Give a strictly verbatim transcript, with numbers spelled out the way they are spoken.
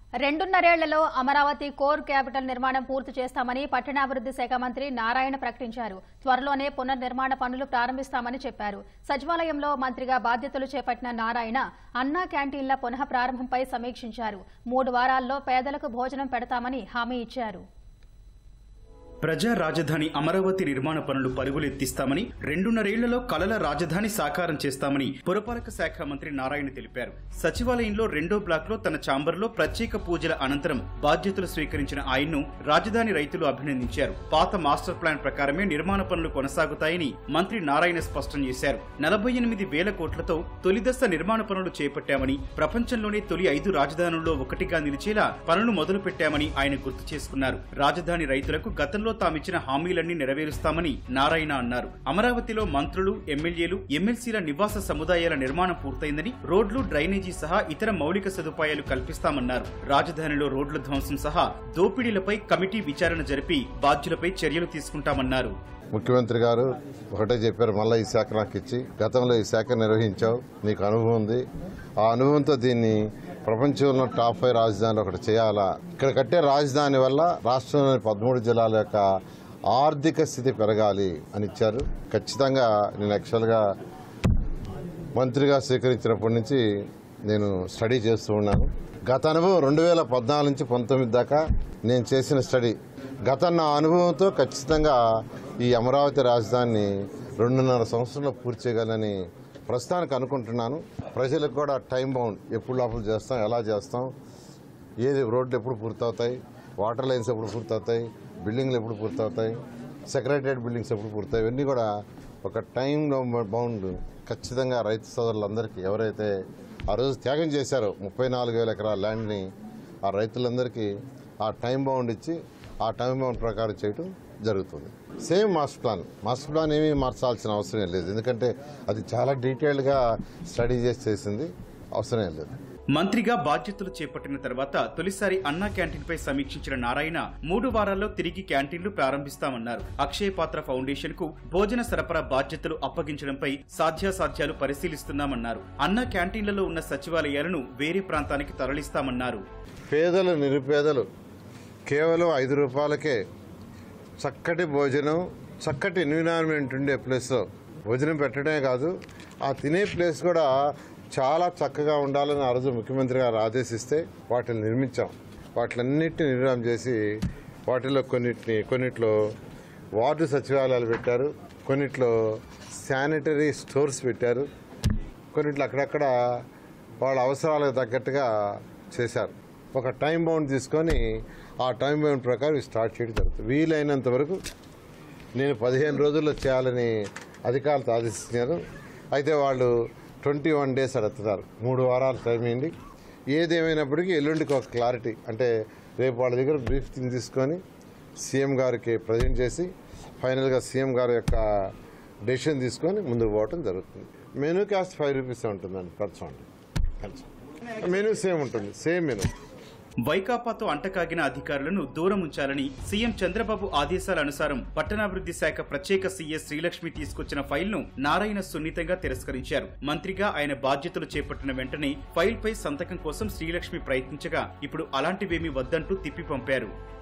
రెండున్నరేళ్లలో Amaravati core capital నిర్మాణం పూర్తి చేస్తామని పట్టణాభివృద్ధి శాఖ మంత్రి నారాయణ ప్రకటించారు. త్వరలోనే పునర్నిర్మాణ పనులు ప్రారంభిస్తామని చెప్పారు. సచివాలయంలో మంత్రిగా బాధ్యతలు చేపట్టిన నారాయణ అన్నా క్యాంటీన్ల పునః ప్రారంభంపై సమీక్షించారు. మూడు వారాల్లో పేదలకు భోజనం పెడతామని హామీ ఇచ్చారు. ప్రజా రాజధాని అమరావతి నిర్మాణ పనులు పరుగులెత్తిస్తామని, రెండున్నరేళ్లలో కలల రాజధాని సాకారం చేస్తామని పురపాలక శాఖ మంత్రి నారాయణ తెలిపారు. సచివాలయంలో రెండో బ్లాక్ లో తన ఛాంబర్లో ప్రత్యేక పూజల అనంతరం బాధ్యతలు స్వీకరించిన ఆయన్ను రాజధాని రైతులు అభినందించారు. పాత మాస్టర్ ప్లాన్ ప్రకారమే నిర్మాణ పనులు కొనసాగుతాయని మంత్రి నారాయణ స్పష్టం చేశారు. నలభై ఎనిమిది వేల కోట్లతో తొలిదశ నిర్మాణ పనులు చేపట్టామని, ప్రపంచంలోనే తొలి ఐదు రాజధానుల్లో ఒకటిగా నిలిచేలా పనులు మొదలు పెట్టామని ఆయన గుర్తు చేసుకున్నారు. రాజధాని రైతులకు గతంలో తామిచ్చిన హామీలన్నీ నెరవేరుస్తామని నారాయణ అన్నారు. అమరావతిలో మంత్రులు, ఎమ్మెల్యేలు, ఎమ్మెల్సీల నివాస సముదాయాల నిర్మాణం పూర్తయిందని, రోడ్లు, డ్రైనేజీ సహా ఇతర మౌలిక సదుపాయాలు కల్పిస్తామన్నారు. రాజధానిలో రోడ్ల ధ్వంసం సహా దోపిడీలపై కమిటీ విచారణ జరిపి బాధ్యులపై చర్యలు తీసుకుంటామన్నారు. ముఖ్యమంత్రి గారు ఒకటే చెప్పారు, మళ్ళీ ఈ శాఖ నాకు ఇచ్చి, గతంలో ఈ శాఖ నిర్వహించావు, నీకు అనుభవం ఉంది, ఆ అనుభవంతో దీన్ని ప్రపంచంలో టాప్ ఫైవ్ రాజధానిలో ఒకటి చేయాలా, ఇక్కడ కట్టే రాజధాని వల్ల రాష్ట్రంలోని పదమూడు జిల్లాల యొక్క ఆర్థిక స్థితి పెరగాలి అని ఇచ్చారు. ఖచ్చితంగా నేను యాక్చువల్గా మంత్రిగా స్వీకరించినప్పటి నుంచి నేను స్టడీ చేస్తూ ఉన్నాను. గత అనుభవం రెండు వేల పద్నాలుగు నుంచి పంతొమ్మిది దాకా నేను చేసిన స్టడీ, గత నా అనుభవంతో ఖచ్చితంగా ఈ అమరావతి రాజధానిని రెండున్నర సంవత్సరంలో పూర్తి చేయగలని ప్రస్తుతానికి అనుకుంటున్నాను. ప్రజలకు కూడా టైం బౌండ్, ఎప్పుడు లోపల చేస్తాం, ఎలా చేస్తాం, ఏది రోడ్లు ఎప్పుడు పూర్తవుతాయి, వాటర్ లైన్స్ ఎప్పుడు పూర్తవుతాయి, బిల్డింగ్లు ఎప్పుడు పూర్తవుతాయి, సెక్రటరియట్ బిల్డింగ్స్ ఎప్పుడు పూర్తవుతాయి, ఇవన్నీ కూడా ఒక టైం బౌండ్ ఖచ్చితంగా రైతు సోదరులందరికీ ఎవరైతే ఆ రోజు త్యాగం చేశారో ముప్పై నాలుగు వేల ఎకరాల ల్యాండ్ని ఆ రైతులందరికీ ఆ టైం బౌండ్ ఇచ్చి ఆ టైం బౌండ్ ప్రకారం చేయడం జరుగుతుంది. Same master plan master plan ఏమీ మార్చాల్సిన అవసరం లేదు, ఎందుకంటే అది చాలా డీటెయిల్డ్గా స్టడీ చేసి చేసింది, అవసరం లేదు. మంత్రిగా బాధ్యతలు చేపట్టిన తర్వాత తొలిసారి అన్నా క్యాంటీన్ పై సమీక్షించిన నారాయణ మూడు వారాల్లో తిరిగి క్యాంటీన్లు ప్రారంభిస్తామన్నారు. అక్షయ పాత్ర ఫౌండేషన్ కు భోజన సరఫరా బాధ్యతలు అప్పగించడంపై సాధ్యాసాధ్యాలు పరిశీలిస్తున్నామన్నారు. అన్నా క్యాంటీన్లలో ఉన్న సచివాలయాలను వేరే ప్రాంతానికి తరలిస్తామన్నారు. పేదలు, నిరుపేదలు కేవలం ఐదు రూపాయలకే చక్కటి భోజనం, చక్కటి ఎన్విరాన్మెంట్ ఉండే ప్లేస్లో భోజనం పెట్టడమే కాదు, ఆ తినే ప్లేస్ కూడా చాలా చక్కగా ఉండాలని ఆ రోజు ముఖ్యమంత్రి గారు ఆదేశిస్తే వాటిని నిర్మించాం. వాటిలన్నిటిని నిర్మాణం చేసి వాటిలో కొన్నిటిని కొన్నిట్లో వార్డు సచివాలయాలు పెట్టారు, కొన్నిట్లో శానిటరీ స్టోర్స్ పెట్టారు, కొన్నిట్లో అక్కడక్కడ వాళ్ళ అవసరాలకు తగ్గట్టుగా చేశారు. ఒక టైం బౌండ్ తీసుకొని ఆ టైం బౌండ్ ప్రకారం స్టార్ట్ చేయడం జరుగుతుంది. వీలైనంత వరకు నేను పదిహేను రోజుల్లో చేయాలని అధికారులతో ఆదేశించారు. అయితే వాళ్ళు ట్వంటీ వన్ డేస్ అడుగుతున్నారు, మూడు వారాలు టైం అయింది. ఏదేమైనప్పటికీ ఎల్లుండికి ఒక క్లారిటీ, అంటే రేపు వాళ్ళ దగ్గర బ్రీఫ్ తీసుకొని సీఎం గారికి ప్రజెంట్ చేసి ఫైనల్గా సీఎం గారి యొక్క డెసిషన్ తీసుకొని ముందుకు పోవడం జరుగుతుంది. మెనూ కాస్ట్ ఫైవ్ రూపీస్ ఉంటుందండి పర్సన్, మెనూ సేమ్ ఉంటుంది, సేమ్ మెనూ. వైకాపాతో అంటకాగిన అధికారులను దూరం ఉంచాలని సీఎం చంద్రబాబు ఆదేశాల అనుసారం పట్టణాభివృద్ధి శాఖ ప్రత్యేక సీఎస్ శ్రీలక్ష్మి తీసుకొచ్చిన ఫైల్ను నారాయణ సున్నితంగా తిరస్కరించారు. మంత్రిగా ఆయన బాధ్యతలు చేపట్టిన వెంటనే ఫైల్ పై సంతకం కోసం శ్రీలక్ష్మి ప్రయత్నించగా ఇప్పుడు అలాంటివేమీ వద్దంటూ తిప్పి పంపారు.